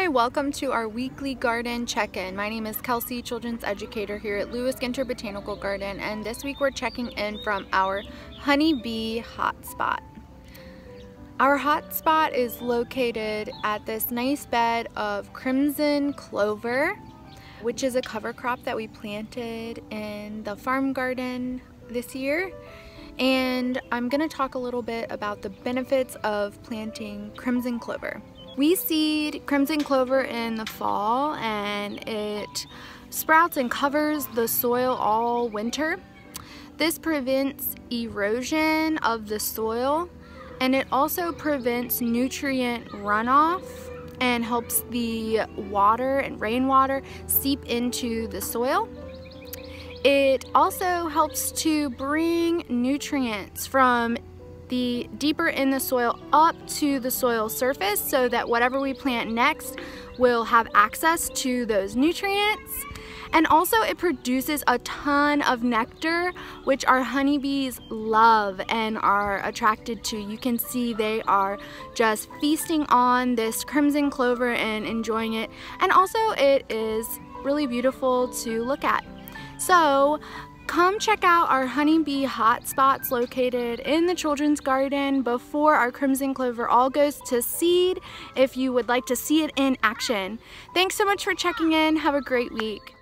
Hi, welcome to our weekly garden check-in. My name is Kelsey, children's educator here at Ginter Botanical Garden, and this week we're checking in from our Honeybee Hot Spot. Our hot spot is located at this nice bed of crimson clover, which is a cover crop that we planted in the farm garden this year. And I'm going to talk a little bit about the benefits of planting crimson clover. We seed crimson clover in the fall and it sprouts and covers the soil all winter. This prevents erosion of the soil, and it also prevents nutrient runoff and helps the water and rainwater seep into the soil. It also helps to bring nutrients from the deeper in the soil up to the soil surface so that whatever we plant next will have access to those nutrients. And also it produces a ton of nectar, which our honeybees love and are attracted to. You can see they are just feasting on this crimson clover and enjoying it. And also it is really beautiful to look at. So come check out our Honeybee Hot Spots located in the children's garden before our crimson clover all goes to seed if you would like to see it in action. Thanks so much for checking in. Have a great week.